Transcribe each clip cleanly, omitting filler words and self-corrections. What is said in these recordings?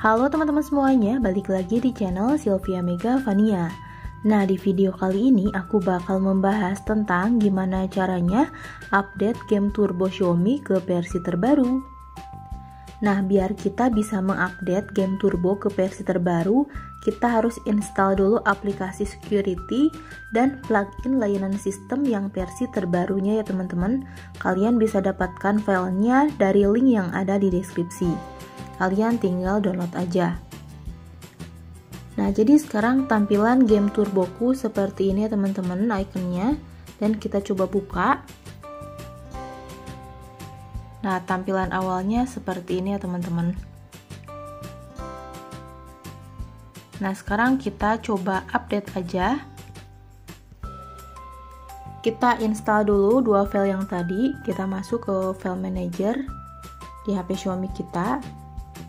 Halo teman-teman semuanya, balik lagi di channel Sylvia Mega Vania. Nah, di video kali ini aku bakal membahas tentang gimana caranya update game Turbo Xiaomi ke versi terbaru. Nah, biar kita bisa mengupdate game Turbo ke versi terbaru, kita harus install dulu aplikasi security dan plugin layanan sistem yang versi terbarunya ya teman-teman. Kalian bisa dapatkan filenya dari link yang ada di deskripsi. Kalian tinggal download aja. Nah, jadi sekarang tampilan game Turboku seperti ini ya teman-teman, ikonnya. Dan kita coba buka. Nah, tampilan awalnya seperti ini ya teman-teman. Nah, sekarang kita coba update aja. Kita install dulu dua file yang tadi. Kita masuk ke file manager di HP Xiaomi kita.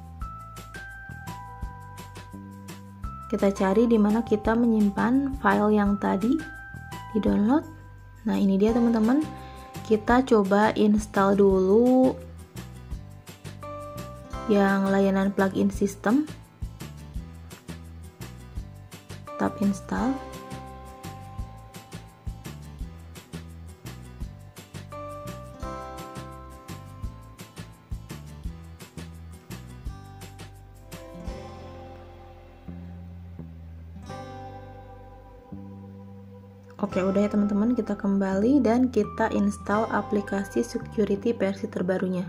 Kita cari di mana kita menyimpan file yang tadi di download. Nah, ini dia teman-teman. Kita coba install dulu yang layanan plugin system. Tap install. Oke, udah ya teman-teman, kita kembali dan kita install aplikasi security versi terbarunya.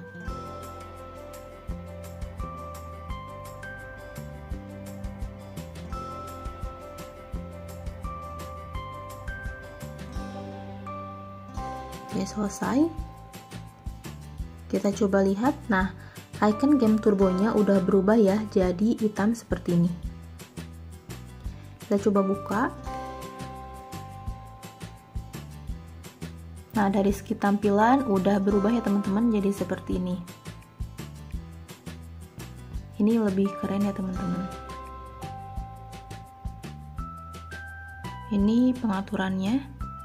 Oke, selesai. Kita coba lihat. Nah, icon game turbonya udah berubah ya, jadi hitam seperti ini. Kita coba buka. Nah, dari segi tampilan udah berubah ya teman-teman, jadi seperti ini. Ini lebih keren ya teman-teman. Ini pengaturannya.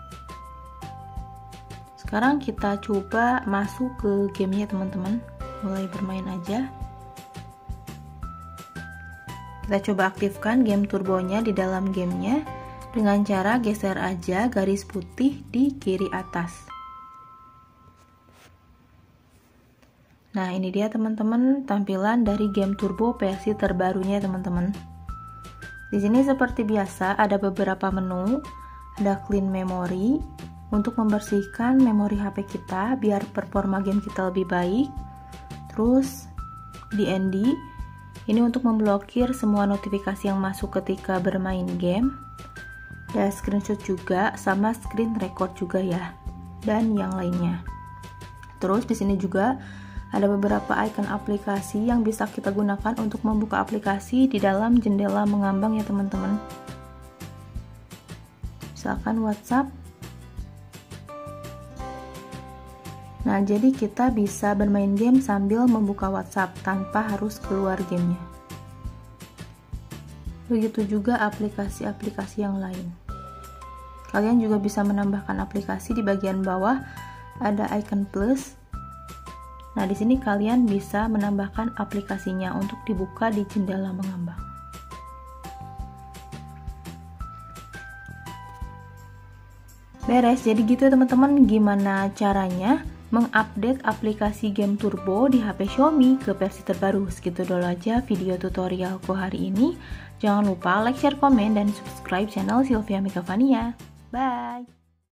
Sekarang kita coba masuk ke gamenya teman-teman. Mulai bermain aja. Kita coba aktifkan game turbonya di dalam gamenya. Dengan cara geser aja garis putih di kiri atas. Nah, ini dia teman-teman tampilan dari game Turbo versi terbarunya teman-teman. Di sini seperti biasa ada beberapa menu, ada clean memory untuk membersihkan memori HP kita biar performa game kita lebih baik. Terus DND ini untuk memblokir semua notifikasi yang masuk ketika bermain game. Ada screenshot juga sama screen record juga ya, dan yang lainnya. Terus di sini juga ada beberapa icon aplikasi yang bisa kita gunakan untuk membuka aplikasi di dalam jendela mengambang ya teman-teman. Misalkan WhatsApp. Nah, jadi kita bisa bermain game sambil membuka WhatsApp tanpa harus keluar gamenya. Begitu juga aplikasi-aplikasi yang lain. Kalian juga bisa menambahkan aplikasi di bagian bawah, ada icon plus. Nah, di sini kalian bisa menambahkan aplikasinya untuk dibuka di jendela mengambang. Beres, jadi gitu ya teman-teman, gimana caranya mengupdate aplikasi game Turbo di HP Xiaomi ke versi terbaru. Segitu dulu aja video tutorialku hari ini. Jangan lupa like, share, komen, dan subscribe channel Sylvia Mega Vania. Bye!